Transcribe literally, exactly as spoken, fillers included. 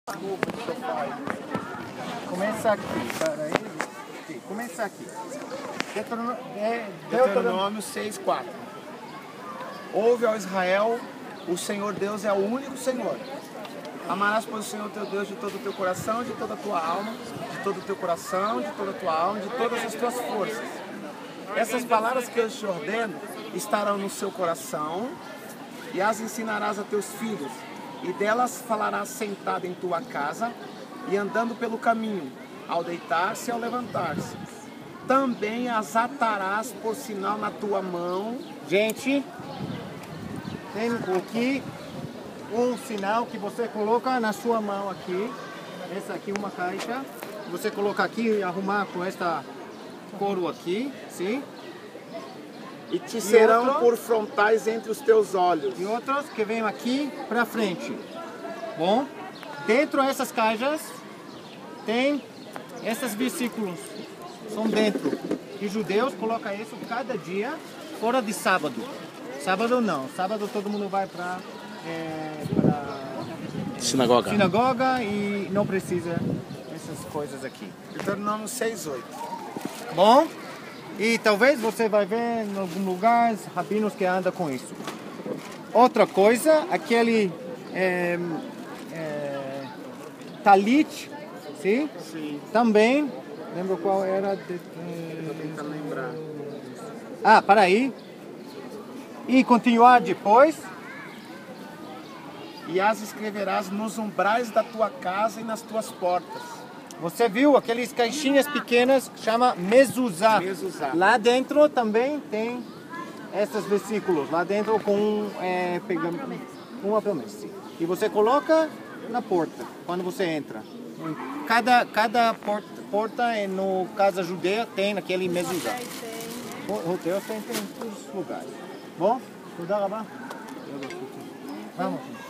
Começa aqui, peraí. Começa aqui. Deuteronômio, Deuteronômio seis, quatro. Ouve, ó Israel, o Senhor Deus é o único Senhor. Amarás, pois, o Senhor teu Deus de todo o teu coração, de toda a tua alma, de todo o teu coração, de toda a tua alma, de todas as tuas forças. Essas palavras que eu te ordeno estarão no seu coração e as ensinarás a teus filhos, e delas falarás sentado em tua casa e andando pelo caminho, ao deitar-se e ao levantar-se. Também as atarás por sinal na tua mão. gente, tem aqui um sinal que você coloca na sua mão aqui. Essa aqui é uma caixa. Você coloca aqui e arrumar com esta couro aqui, sim? E te serão outro? por frontais entre os teus olhos. E outros que vêm aqui para frente. Bom, dentro dessas caixas tem esses versículos. São dentro. E judeus colocam isso cada dia, fora de sábado. Sábado não. Sábado todo mundo vai para é, Sinagoga. sinagoga e não precisa dessas coisas aqui. Deuteronômio seis, oito. Bom, e talvez você vai ver em algum lugar rabinos que andam com isso. Outra coisa, aquele é, é, talit, sim? Sim. Também, lembro qual era? De, Vou tentar lembrar. ah, para aí. E continuar depois. E as escreverás nos umbrais da tua casa e nas tuas portas. Você viu aquelas caixinhas pequenas que chama mezuzá. Mezuzá. Lá dentro também tem esses versículos. Lá dentro com é, pegam, uma promessa. E você coloca na porta quando você entra. Cada cada porta, porta no casa judeia tem aquele mezuzá. Hotéis tem, tem em todos os lugares. Bom, tudo bem? Vamos.